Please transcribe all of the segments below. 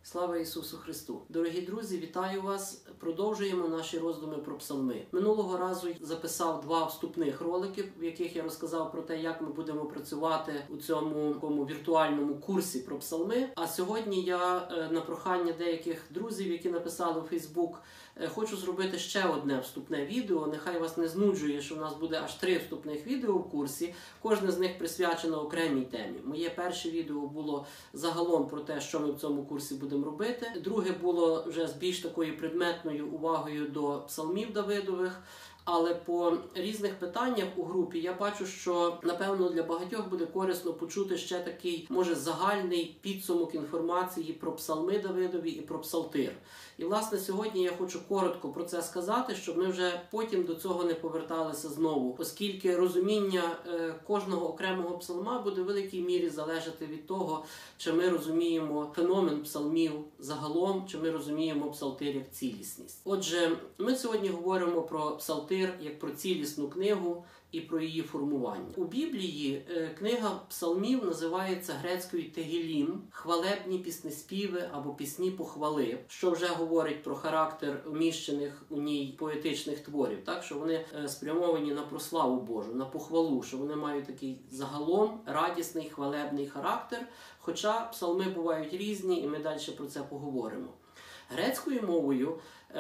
Слава Ісусу Христу! Дорогі друзі, вітаю вас! Продовжуємо наші роздуми про псалми. Минулого разу записав 2 вступних ролики, в яких я розказав про те, як ми будемо працювати у цьому віртуальному курсі про псалми. А сьогодні я на прохання деяких друзів, які написали у Фейсбук, хочу зробити ще одне вступне відео. Нехай вас не знуджує, що в нас буде аж 3 вступних відео в курсі. Кожне з них присвячено окремій темі. Моє перше відео було загалом про те, що ми в цьому курсі будемо робити. Друге було вже з більш такою предметною увагою до псалмів Давидових. Але по різних питаннях у групі я бачу, що, напевно, для багатьох буде корисно почути ще такий, може, загальний підсумок інформації про псалми Давидові і про псалтир. І, власне, сьогодні я хочу коротко про це сказати, щоб ми вже потім до цього не поверталися знову, оскільки розуміння кожного окремого псалма буде в великій мірі залежати від того, чи ми розуміємо феномен псалмів загалом, чи ми розуміємо псалтир як цілісність. Отже, ми сьогодні говоримо про псалтир як про цілісну книгу і про її формування. У Біблії книга псалмів називається грецькою Тегілім, хвалебні піснеспіви або пісні похвали, що вже говорить про характер вміщених у ній поетичних творів, так, що вони спрямовані на прославу Божу, на похвалу, що вони мають такий загалом радісний, хвалебний характер, хоча псалми бувають різні, і ми далі про це поговоримо. Грецькою мовою,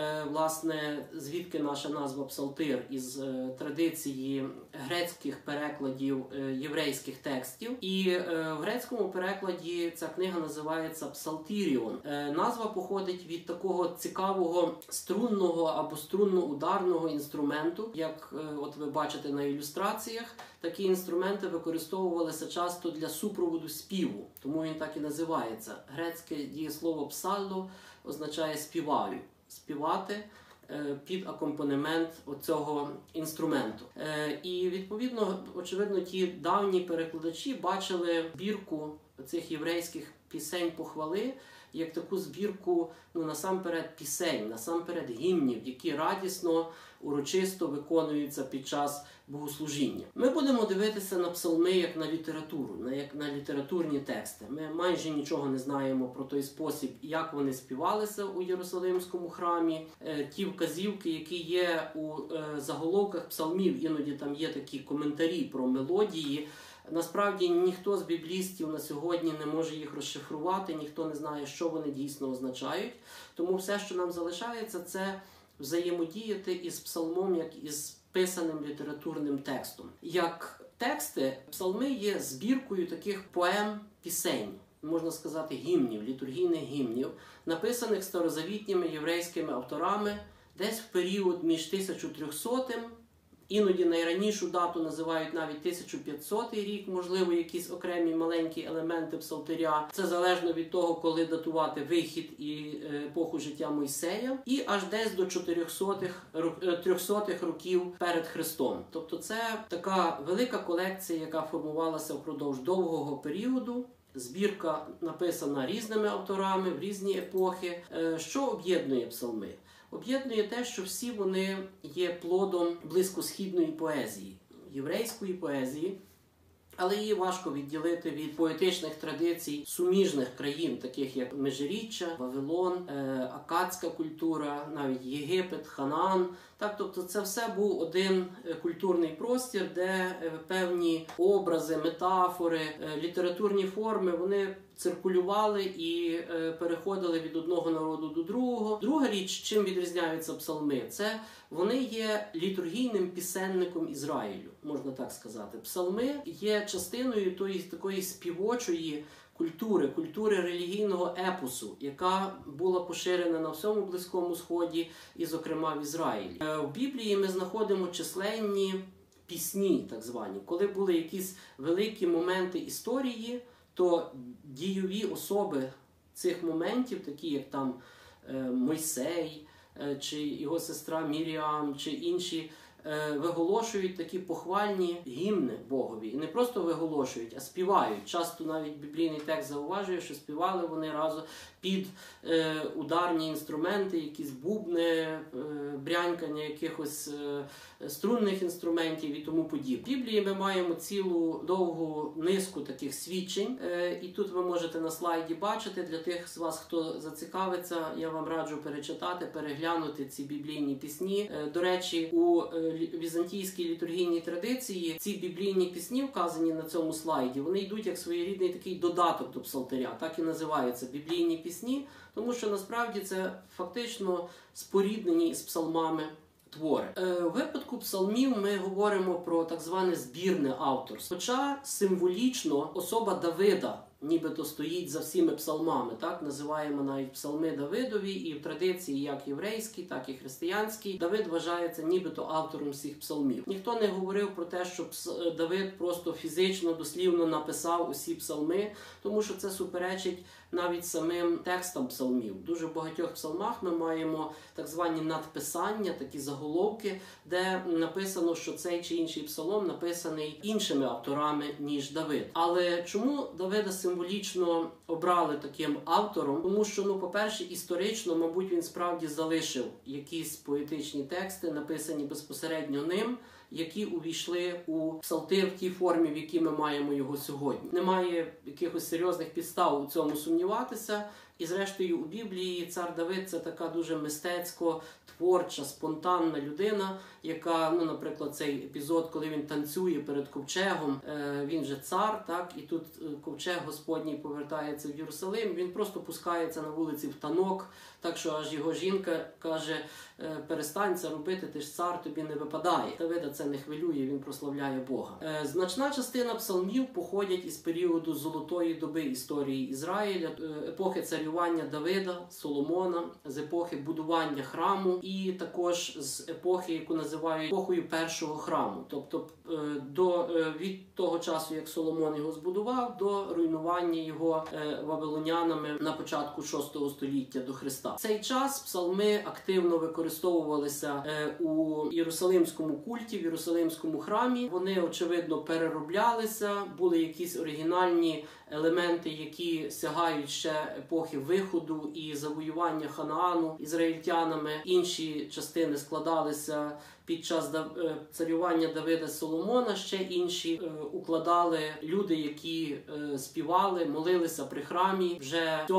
власне, звідки наша назва псалтир, із традиції грецьких перекладів єврейських текстів. І в грецькому перекладі ця книга називається псалтиріон. Назва походить від такого цікавого струнного або струнно-ударного інструменту. Як от ви бачите на ілюстраціях, такі інструменти використовувалися часто для супроводу співу, тому він так і називається. Грецьке дієслово псалло означає співаю. Співати під акомпанемент оцього інструменту. І, відповідно, очевидно, ті давні перекладачі бачили збірку цих єврейських пісень похвали як таку збірку, насамперед пісень, насамперед гімнів, які радісно, урочисто виконуються під час богослужіння. Ми будемо дивитися на псалми як на літературу, як на літературні тексти. Ми майже нічого не знаємо про той спосіб, як вони співалися у Єрусалимському храмі. Ті вказівки, які є у заголовках псалмів, іноді там є такі коментарі про мелодії. Насправді ніхто з біблістів на сьогодні не може їх розшифрувати, ніхто не знає, що вони дійсно означають. Тому все, що нам залишається, це взаємодіяти із псалмом, як із писаним літературним текстом. Як тексти, псалми є збіркою таких поем, пісень, можна сказати, гімнів, літургійних гімнів, написаних старозавітніми єврейськими авторами десь в період між 1300 іноді найранішу дату називають навіть 1500 рік, можливо, якісь окремі маленькі елементи псалтиря. Це залежно від того, коли датувати вихід і епоху життя Мойсея. І аж десь до 300-х років перед Христом. Тобто це така велика колекція, яка формувалася впродовж довгого періоду. Збірка написана різними авторами в різні епохи. Що об'єднує псалми? Об'єднує те, що всі вони є плодом близькосхідної поезії, єврейської поезії, але її важко відділити від поетичних традицій суміжних країн, таких як Межиріччя, Вавилон, акадська культура, навіть Єгипет, Ханаан. Тобто це все був один культурний простір, де певні образи, метафори, літературні форми, вони циркулювали і переходили від одного народу до другого. Друга річ, чим відрізняються псалми, це вони є літургійним пісенником Ізраїлю, можна так сказати. Псалми є частиною тої такої співочої культури релігійного епосу, яка була поширена на всьому Близькому Сході і, зокрема, в Ізраїлі. В Біблії ми знаходимо численні пісні, так звані. Коли були якісь великі моменти історії, то дійові особи цих моментів, такі як там Мойсей, чи його сестра Міріам, чи інші виголошують такі похвальні гімни Богові. І не просто виголошують, а співають. Часто навіть біблійний текст зауважує, що співали вони разом під ударні інструменти, якісь бубни, брянькання якихось струнних інструментів і тому подібне. В Біблії ми маємо цілу довгу низку таких свідчень, і тут ви можете на слайді бачити, для тих з вас, хто зацікавиться, я вам раджу перечитати, переглянути ці біблійні пісні. До речі, у візантійській літургійній традиції ці біблійні пісні, вказані на цьому слайді, вони йдуть як своєрідний такий додаток до псалтиря, так і називаються біблійні пісні, тому що насправді це фактично споріднені з псалмами твори. У випадку псалмів ми говоримо про так зване збірне авторство. Хоча символічно особа Давида нібито стоїть за всіми псалмами, так? Називаємо навіть псалми Давидові, і в традиції як єврейській, так і християнській Давид вважається нібито автором всіх псалмів. Ніхто не говорив про те, що Давид просто фізично, дослівно написав усі псалми, тому що це суперечить навіть самим текстам псалмів. В дуже багатьох псалмах ми маємо так звані надписання, такі заголовки, де написано, що цей чи інший псалом написаний іншими авторами, ніж Давид. Але чому Давида символічно обрали таким автором? Тому що, по-перше, історично, мабуть, він справді залишив якісь поетичні тексти, написані безпосередньо ним, які увійшли у псалтир в тій формі, в якій ми маємо його сьогодні. Немає якихось серйозних підстав у цьому сумніватися. І зрештою у Біблії цар Давид – це така дуже мистецько-творча, спонтанна людина, яка, наприклад, цей епізод, коли він танцює перед ковчегом, він же цар, так, і тут ковчег Господній повертається в Єрусалим, він просто пускається на вулиці в танок, так що аж його жінка каже: перестань це робити, ти ж цар, тобі не випадає. Давида це не хвилює, він прославляє Бога. Значна частина псалмів походять із періоду золотої доби історії Ізраїля, епохи царювання Давида, Соломона, з епохи будування храму і також з епохи, яку називають епохою першого храму. Тобто від того часу, як Соломон його збудував, до руйнування його вавилонянами на початку 6 століття до Христа. В цей час псалми активно використовувалися у єрусалимському культі, в єрусалимському храмі. Вони, очевидно, перероблялися, були якісь оригінальні елементи, які сягають ще епохи виходу і завоювання Ханаану ізраїльтянами. Інші частини складалися під час царювання Давида Соломона, ще інші укладали люди, які співали, молилися при храмі вже в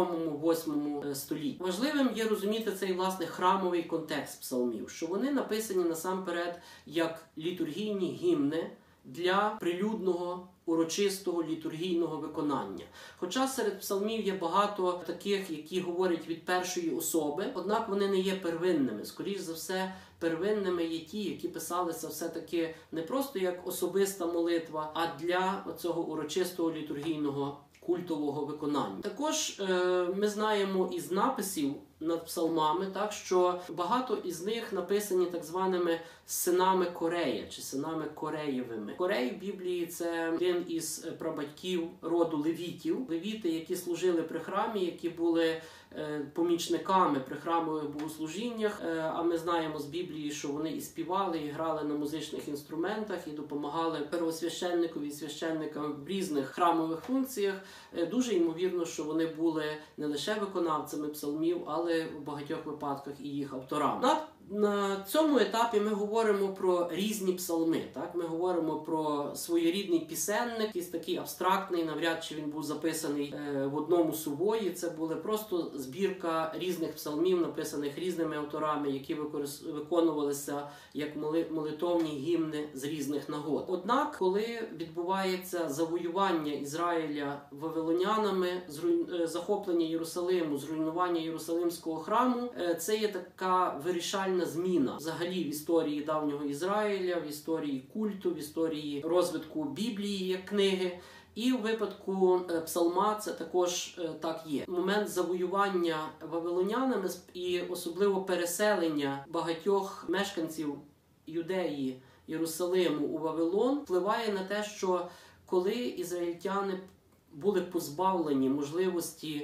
7-8 столітті. Важливим є розуміти цей, власне, храмовий контекст псалмів, що вони написані насамперед як літургійні гімни для прилюдного, урочистого літургійного виконання. Хоча серед псалмів є багато таких, які говорять від першої особи, однак вони не є первинними. Скоріш за все, первинними є ті, які писалися все-таки не просто як особиста молитва, а для цього урочистого літургійного культового виконання. Також ми знаємо із написів над псалмами, так, що багато із них написані так званими синами Корея, чи синами Кореєвими. Корей в Біблії – це один із прабатьків роду левітів. Левіти, які служили при храмі, які були помічниками при храмових богослужіннях, а ми знаємо з Біблії, що вони і співали, і грали на музичних інструментах, і допомагали первосвященникові і священникам в різних храмових функціях. Дуже ймовірно, що вони були не лише виконавцями псалмів, але в багатьох випадках і їх авторами. На цьому етапі ми говоримо про різні псалми. Так? Ми говоримо про своєрідний пісенник, якийсь такий абстрактний, навряд чи він був записаний в одному сувої. Це була просто збірка різних псалмів, написаних різними авторами, які виконувалися як молитовні гімни з різних нагод. Однак, коли відбувається завоювання Ізраїля вавилонянами, захоплення Єрусалиму, зруйнування Єрусалимського храму, це є така вирішальна зміна взагалі в історії давнього Ізраїля, в історії культу, в історії розвитку Біблії як книги. І у випадку псалма це також так є. Момент завоювання вавилонянами і особливо переселення багатьох мешканців Юдеї, Єрусалиму у Вавилон впливає на те, що, що коли ізраїльтяни були позбавлені можливості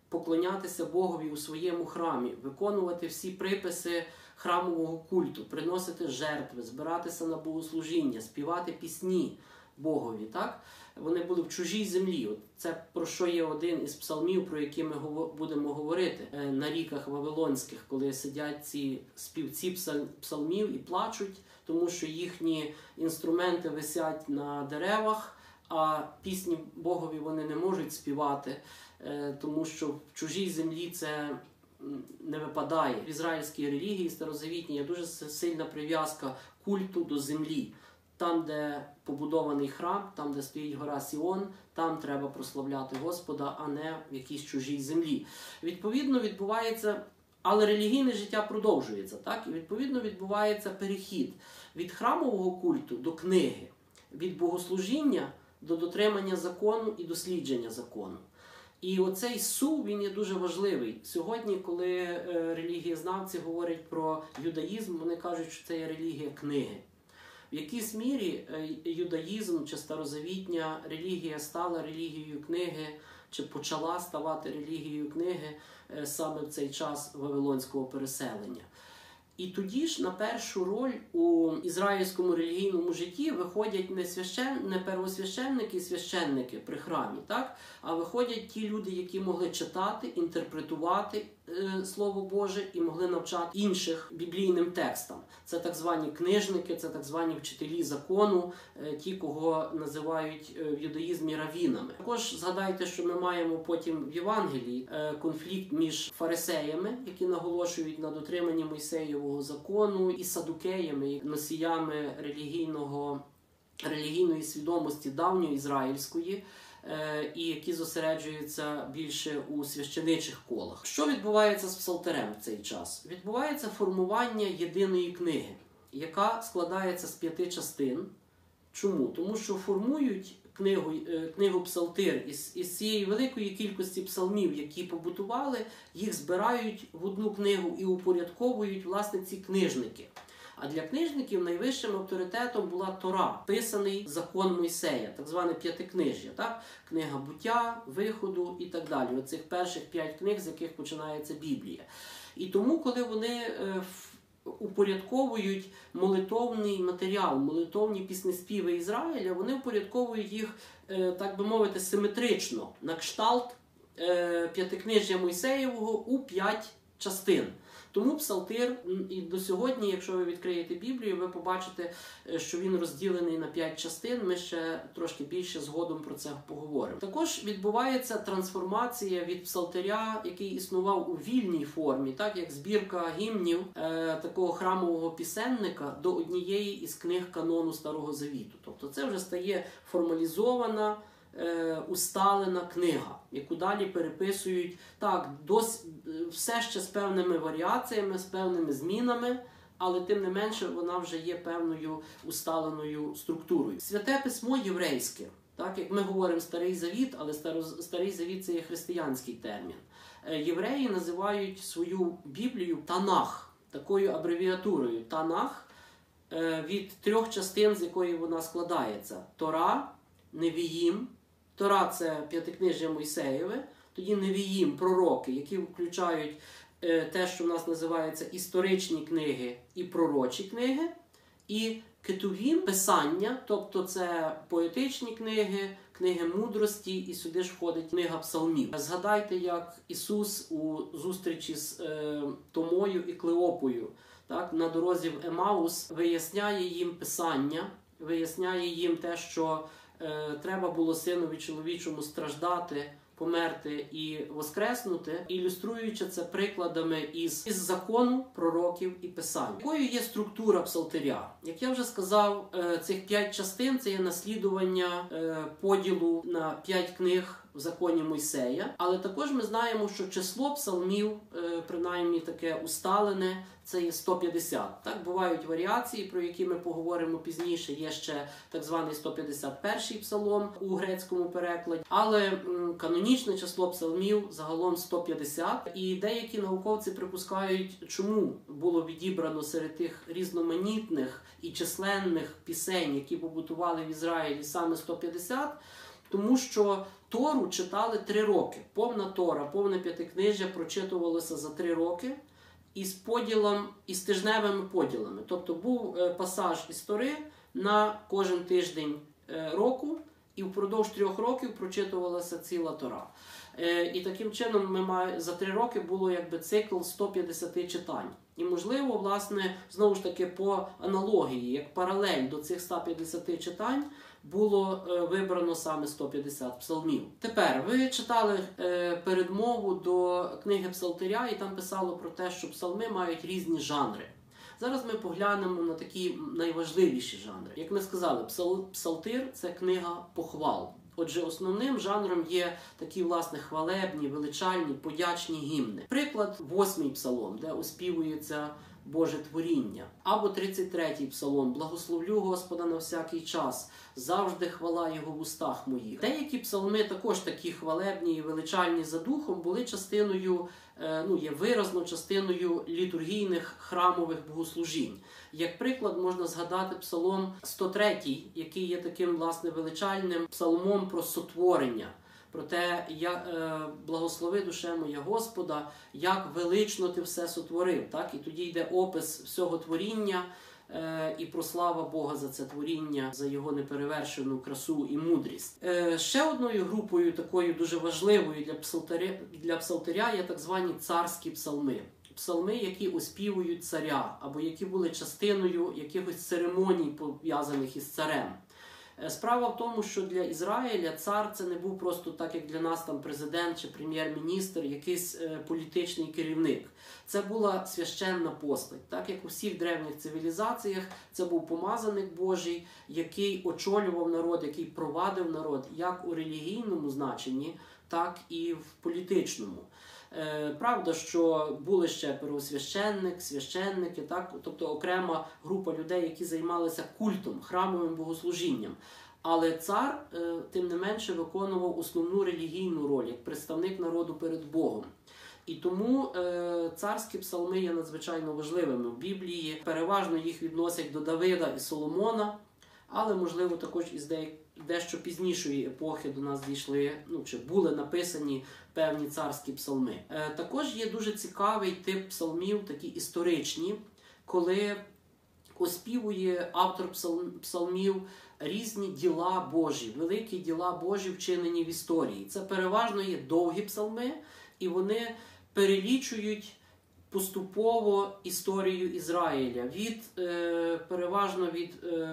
поклонятися Богові у своєму храмі, виконувати всі приписи храмового культу, приносити жертви, збиратися на богослужіння, співати пісні Богові. Так? Вони були в чужій землі. От це про що є один із псалмів, про які ми будемо говорити на ріках Вавилонських, коли сидять ці співці псалмів і плачуть, тому що їхні інструменти висять на деревах, а пісні Богові вони не можуть співати, тому що в чужій землі це не випадає. В ізраїльській релігії старозавітній є дуже сильна прив'язка культу до землі. Там, де побудований храм, там, де стоїть гора Сіон, там треба прославляти Господа, а не в якійсь чужій землі. Відповідно, відбувається, але релігійне життя продовжується, так? І відповідно відбувається перехід від храмового культу до книги, від богослужіння до дотримання закону і дослідження закону. І оцей сув, він є дуже важливий. Сьогодні, коли релігієзнавці говорять про юдаїзм, вони кажуть, що це є релігія книги. В якійсь мірі юдаїзм чи старозавітня релігія стала релігією книги, чи почала ставати релігією книги саме в цей час вавилонського переселення. І тоді ж на першу роль у ізраїльському релігійному житті виходять не первосвященники і священники при храмі, так? А виходять ті люди, які могли читати, інтерпретувати Слово Боже і могли навчати інших біблійним текстам. Це так звані книжники, це так звані вчителі закону, ті, кого називають в юдаїзмі равінами. Також згадайте, що ми маємо потім в Євангелії конфлікт між фарисеями, які наголошують на дотриманні Мойсеєвого закону, і садукеями, носіями релігійної свідомості давньої ізраїльської, і які зосереджуються більше у священичих колах. Що відбувається з псалтирем в цей час? Відбувається формування єдиної книги, яка складається з 5 частин. Чому? Тому що формують книгу псалтир із цієї великої кількості псалмів, які побутували, їх збирають в одну книгу і упорядковують, власне, ці книжники. А для книжників найвищим авторитетом була Тора, писаний закон Мойсея, так зване п'ятикнижжя, так? Книга буття, виходу і так далі. Оцих перших 5 книг, з яких починається Біблія. І тому, коли вони упорядковують молитовний матеріал, молитовні піснеспіви Ізраїля, вони упорядковують їх, так би мовити, симетрично, на кшталт п'ятикнижжя Мойсеєвого у 5 частин. Тому псалтир і до сьогодні, якщо ви відкриєте Біблію, ви побачите, що він розділений на 5 частин. Ми ще трошки більше згодом про це поговоримо. Також відбувається трансформація від псалтиря, який існував у вільній формі, так як збірка гімнів такого храмового пісенника, до однієї із книг канону Старого Завіту. Тобто це вже стає формалізована, усталена книга, яку далі переписують все ще з певними варіаціями, з певними змінами, але тим не менше вона вже є певною усталеною структурою. Святе письмо єврейське, так як ми говоримо Старий Завіт, але Старий Завіт – це є християнський термін. Євреї називають свою Біблію Танах, такою абревіатурою. Танах від 3 частин, з якої вона складається. Тора, Невіїм. Тора – це п'ятикнижжя Мойсеєве, тоді Невіїм – пророки, які включають те, що в нас називається історичні книги і пророчі книги, і Кетувім – писання, тобто це поетичні книги, книги мудрості, і сюди ж входить книга псалмів. Згадайте, як Ісус у зустрічі з Томою і Клеопою, так, на дорозі в Емаус виясняє їм писання, виясняє їм те, що треба було Синові чоловічому страждати, померти і воскреснути, ілюструючи це прикладами із закону, пророків і писань. Якою є структура псалтиря? Як я вже сказав, цих 5 частин – це є наслідування поділу на 5 книг в законі Мойсея, але також ми знаємо, що число псалмів, принаймні таке усталене, це є 150. Так, бувають варіації, про які ми поговоримо пізніше. Є ще так званий 151-й псалом у грецькому перекладі. Але канонічне число псалмів загалом 150. І деякі науковці припускають, чому було відібрано серед тих різноманітних і численних пісень, які побутували в Ізраїлі, саме 150. Тому що Тору читали 3 роки. Повна Тора, повне п'ятикнижжя прочитувалося за 3 роки із тижневими поділами. Тобто був пасаж із Тори на кожен тиждень року, і впродовж 3 років прочитувалася ціла Тора. І таким чином за 3 роки було цикл 150 читань. І можливо, власне, знову ж таки по аналогії, як паралель до цих 150 читань, було вибрано саме 150 псалмів. Тепер, ви читали передмову до книги Псалтиря, і там писало про те, що псалми мають різні жанри. Зараз ми поглянемо на такі найважливіші жанри. Як ми сказали, Псалтир – це книга похвал. Отже, основним жанром є такі, власне, хвалебні, величальні, подячні гімни. Приклад, 8-й псалом, де оспівується Боже творіння. Або 33-й псалом «Благословлю Господа на всякий час, завжди хвала Його в устах моїх». Деякі псалми, також такі хвалебні і величальні за духом, були частиною, є виразно частиною літургійних храмових богослужінь. Як приклад, можна згадати псалом 103, який є таким, власне, величальним псалмом про сотворення. Про те, благослови душе моя Господа, як велично ти все сотворив. Так? І тоді йде опис всього творіння і прослава Бога за це творіння, за його неперевершену красу і мудрість. Ще одною групою, такою дуже важливою для псалтиря, є так звані царські псалми. Псалми, які оспівують царя, або які були частиною якихось церемоній, пов'язаних із царем. Справа в тому, що для Ізраїля цар це не був просто так, як для нас там президент чи прем'єр-міністр, якийсь політичний керівник. Це була священна постать. Так як у всіх древніх цивілізаціях, це був помазаник Божий, який очолював народ, який провадив народ як у релігійному значенні, так і в політичному. Правда, що були ще первосвященник, священники, так? Тобто окрема група людей, які займалися культом, храмовим богослужінням. Але цар, тим не менше, виконував основну релігійну роль, як представник народу перед Богом. І тому царські псалми є надзвичайно важливими в Біблії. Переважно їх відносять до Давида і Соломона, але, можливо, також із дещо пізнішої епохи до нас дійшли, чи були написані певні царські псалми. Також є дуже цікавий тип псалмів, такі історичні, коли оспівує автор псалмів різні діла Божі, великі діла Божі, вчинені в історії. Це переважно є довгі псалми, і вони перелічують поступово історію Ізраїля, переважно від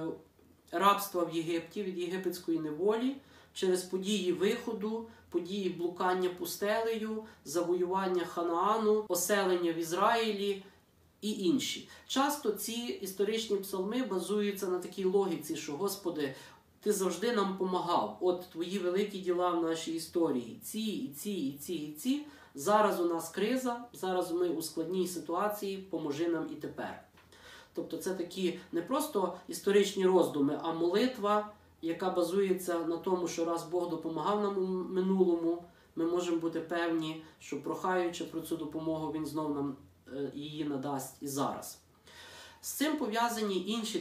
рабства в Єгипті, від єгипетської неволі, через події виходу, події блукання пустелею, завоювання Ханаану, оселення в Ізраїлі і інші. Часто ці історичні псалми базуються на такій логіці, що «Господи, Ти завжди нам помагав. От Твої великі діла в нашій історії. Ці, і ці, і ці, і ці. Зараз у нас криза, зараз ми у складній ситуації, поможи нам і тепер». Тобто це такі не просто історичні роздуми, а молитва, яка базується на тому, що раз Бог допомагав нам у минулому, ми можемо бути певні, що прохаючи про цю допомогу, Він знов нам її надасть і зараз. З цим пов'язані інші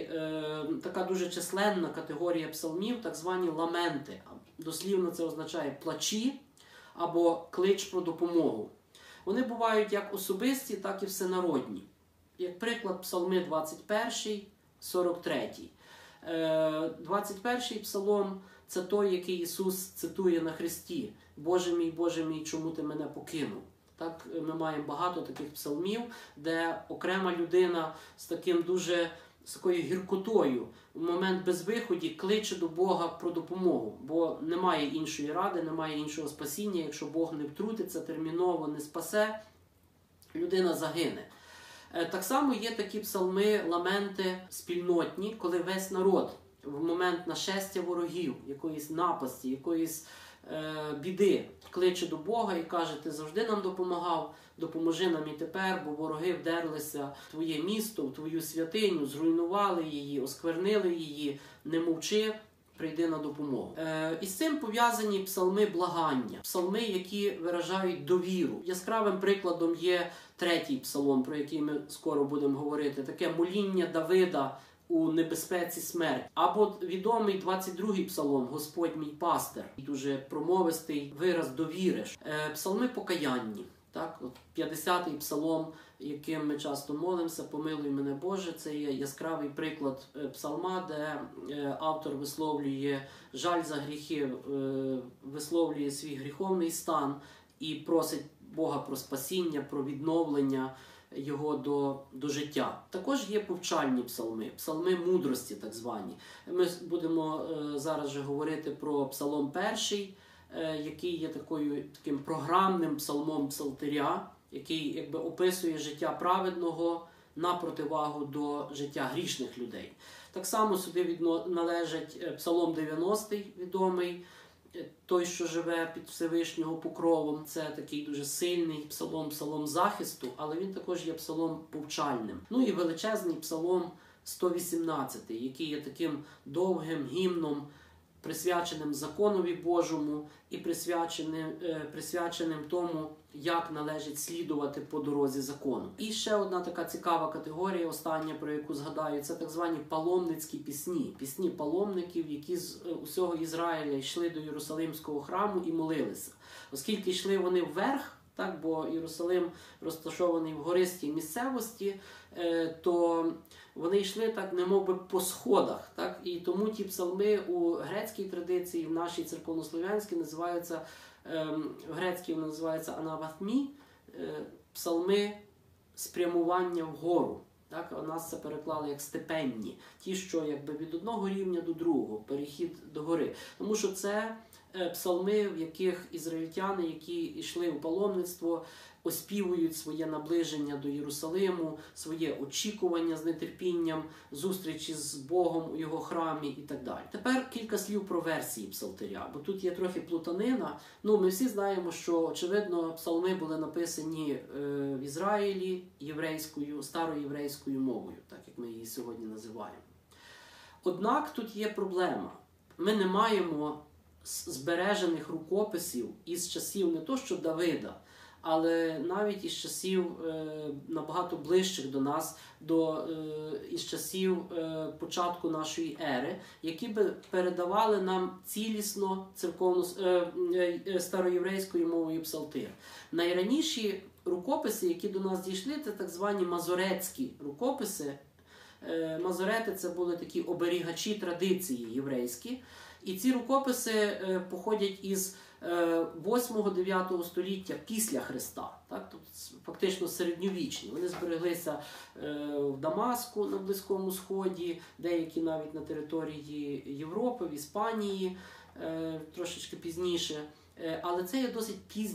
така дуже численна категорія псалмів, так звані ламенти. Дослівно це означає плачі або клич про допомогу. Вони бувають як особисті, так і всенародні. Як приклад, псалми 21, 43. 21-й псалом – це той, який Ісус цитує на хресті. Боже мій, чому ти мене покинув?» Так, ми маємо багато таких псалмів, де окрема людина з такою гіркотою в момент безвиході кличе до Бога про допомогу, бо немає іншої ради, немає іншого спасіння. Якщо Бог не втрутиться, терміново не спасе, людина загине. Так само є такі псалми, ламенти спільнотні, коли весь народ в момент нашестя ворогів, якоїсь напасті, якоїсь біди кличе до Бога і каже: «Ти завжди нам допомагав, допоможи нам і тепер, бо вороги вдерлися в Твоє місто, в Твою святиню, зруйнували її, осквернили її, не мовчи, прийди на допомогу». І з цим пов'язані псалми благання, псалми, які виражають довіру. Яскравим прикладом є 3-й псалом, про який ми скоро будемо говорити, таке моління Давида у небезпеці смерті. Або відомий 22-й псалом «Господь мій пастир», дуже промовистий вираз довіри. Псалми покаянні. Так, от 50-й псалом, яким ми часто молимося, «Помилуй мене, Боже», це є яскравий приклад псалма, де автор висловлює жаль за гріхи, висловлює свій гріховний стан і просить Бога про спасіння, про відновлення його до життя. Також є повчальні псалми, псалми мудрості так звані. Ми будемо зараз же говорити про псалом 1, який є таким програмним псалмом псалтиря, який якби описує життя праведного на противагу до життя грішних людей. Так само сюди належить псалом 90-й відомий, той, що живе під Всевишнього покровом. Це такий дуже сильний псалом захисту, але він також є псалом повчальним. Ну і величезний псалом 118, який є таким довгим гімном, присвяченим законові Божому і присвяченим тому, як належить слідувати по дорозі закону. І ще одна така цікава категорія, остання, про яку згадаю, це так звані паломницькі пісні. Пісні паломників, які з усього Ізраїля йшли до Єрусалимського храму і молилися. Оскільки йшли вони вверх, так, бо Єрусалим розташований в гористій місцевості, то вони йшли так, немовби по сходах. Так? І тому ті псалми у грецькій традиції, в нашій церковнослов'янській називаються, в грецькій називаються анаватмі, псалми спрямування вгору. Так? У нас це переклали як степенні. Ті, що якби від одного рівня до другого, перехід до гори. Тому що це псалми, в яких ізраїльтяни, які йшли в паломництво, оспівують своє наближення до Єрусалиму, своє очікування з нетерпінням, зустрічі з Богом у його храмі і так далі. Тепер кілька слів про версії псалтиря, бо тут є трохи плутанина. Ну, ми всі знаємо, що, очевидно, псалми були написані в Ізраїлі старою єврейською мовою, так як ми її сьогодні називаємо. Однак тут є проблема. Ми не маємо збережених рукописів із часів не то що Давида, але навіть із часів набагато ближчих до нас, із часів початку нашої ери, які би передавали нам цілісно староєврейською мовою псалтир. Найраніші рукописи, які до нас дійшли, це так звані мазоретські рукописи. Мазорети – це були такі оберігачі традиції єврейські. І ці рукописи походять із 8-9 століття після Христа. Так? Тобто, фактично середньовічні. Вони збереглися в Дамаску на Близькому Сході, деякі навіть на території Європи, в Іспанії, трошечки пізніше. Але це є досить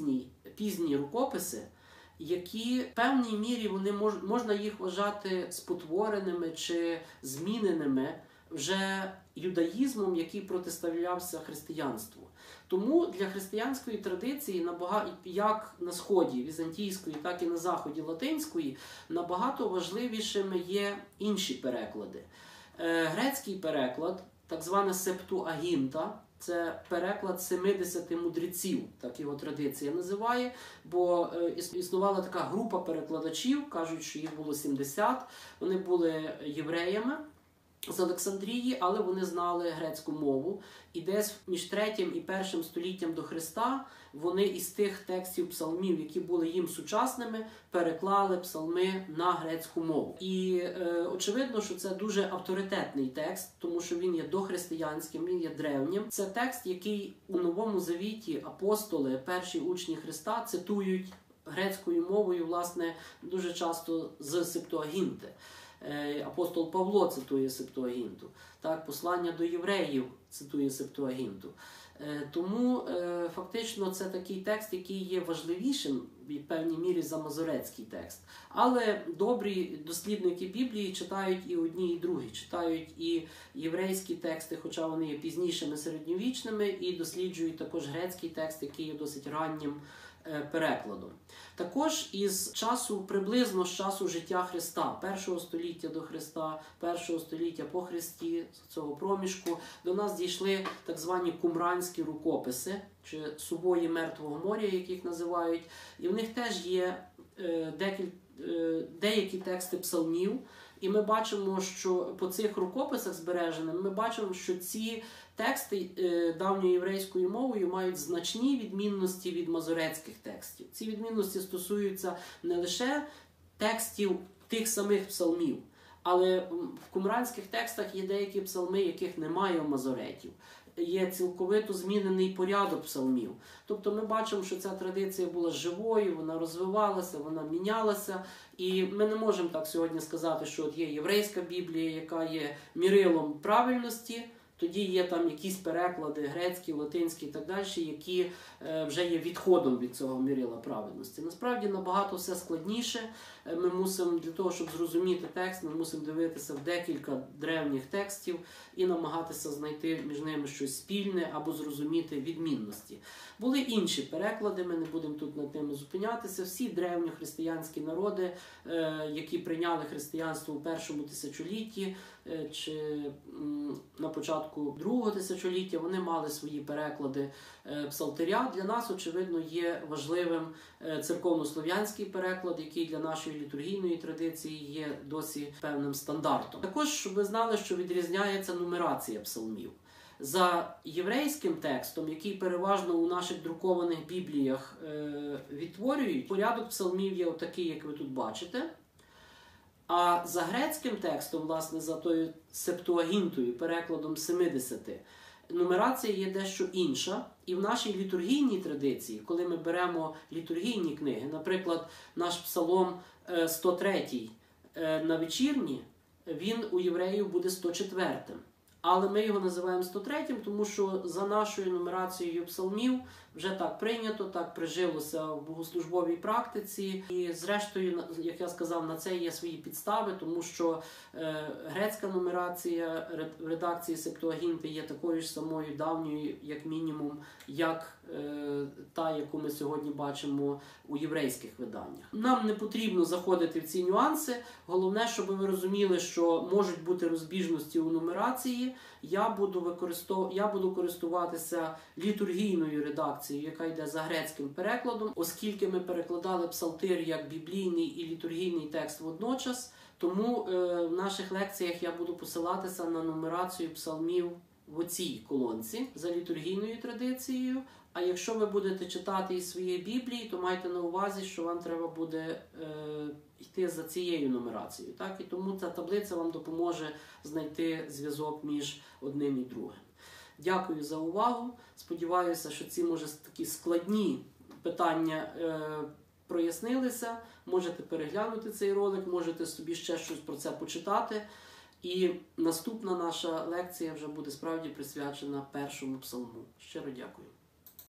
пізні рукописи, які в певній мірі можна їх вважати спотвореними чи зміненими вже юдаїзмом, який протиставлявся християнству. Тому для християнської традиції, як на Сході візантійської, так і на Заході латинської, набагато важливішими є інші переклади. Грецький переклад, так звана Септуагінта, це переклад 70 мудреців, так його традиція називає, бо існувала така група перекладачів, кажуть, що їх було 70, вони були євреями з Олександрії, але вони знали грецьку мову. І десь між 3 і 1 століттям до Христа вони із тих текстів псалмів, які були їм сучасними, переклали псалми на грецьку мову. І очевидно, що це дуже авторитетний текст, тому що він є дохристиянським, він є древнім. Це текст, який у Новому Завіті апостоли, перші учні Христа, цитують грецькою мовою, власне, дуже часто з Септуагінти. Апостол Павло цитує Септуагінту, так, послання до євреїв цитує Септуагінту. Тому фактично це такий текст, який є важливішим в певній мірі за мазорецький текст. Але добрі дослідники Біблії читають і одні, і другі. Читають і єврейські тексти, хоча вони є пізнішими середньовічними, і досліджують також грецький текст, який є досить раннім перекладом. Також приблизно з часу життя Христа, 1 століття до Христа, 1 століття по Христі, з цього проміжку, до нас дійшли так звані кумранські рукописи, чи сувої Мертвого моря, яких називають. І в них теж є деякі тексти псалмів, І ми бачимо, що по цих рукописах збережених, ми бачимо, що ці тексти давньоєврейською мовою мають значні відмінності від мазорецьких текстів. Ці відмінності стосуються не лише текстів тих самих псалмів, але в кумранських текстах є деякі псалми, яких немає у мазоретів. Є цілковито змінений порядок псалмів. Тобто ми бачимо, що ця традиція була живою, вона розвивалася, вона мінялася. І ми не можемо так сьогодні сказати, що от є єврейська Біблія, яка є мірилом правильності, тоді є там якісь переклади грецькі, латинські і так далі, які вже є відходом від цього мірила правильності. Насправді набагато все складніше. Ми мусимо, для того, щоб зрозуміти текст, ми мусимо дивитися в декілька древніх текстів і намагатися знайти між ними щось спільне або зрозуміти відмінності. Були інші переклади, ми не будемо тут над ними зупинятися. Всі древньохристиянські народи, які прийняли християнство у першому тисячолітті чи на початку другого тисячоліття, вони мали свої переклади псалтиря. Для нас, очевидно, є важливим церковнослов'янський переклад, який для нашої літургійної традиції є досі певним стандартом. Також, щоб ви знали, що відрізняється нумерація псалмів. За єврейським текстом, який переважно у наших друкованих бібліях відтворюють, порядок псалмів є отакий, як ви тут бачите. А за грецьким текстом, власне, за тою септуагінтою, перекладом 70, нумерація є дещо інша. І в нашій літургійній традиції, коли ми беремо літургійні книги, наприклад, наш псалом 103 на вечірні, він у євреїв буде 104-м. Але ми його називаємо 103-м, тому що за нашою нумерацією псалмів вже так прийнято, так прижилося в богослужбовій практиці. І зрештою, як я сказав, на це є свої підстави, тому що грецька нумерація в редакції Септуагінти є такою ж самою давньою, як мінімум, як та, яку ми сьогодні бачимо у єврейських виданнях. Нам не потрібно заходити в ці нюанси. Головне, щоб ви розуміли, що можуть бути розбіжності у нумерації. Я буду користуватися літургійною редакцією, яка йде за грецьким перекладом, оскільки ми перекладали псалтир як біблійний і літургійний текст водночас, тому в наших лекціях я буду посилатися на нумерацію псалмів в оцій колонці за літургійною традицією. А якщо ви будете читати із своєї Біблії, то майте на увазі, що вам треба буде йти за цією нумерацією. Так? І тому ця таблиця вам допоможе знайти зв'язок між одним і другим. Дякую за увагу. Сподіваюся, що ці, може, такі складні питання прояснилися. Можете переглянути цей ролик, можете собі ще щось про це почитати. І наступна наша лекція вже буде справді присвячена першому псалму. Щиро дякую.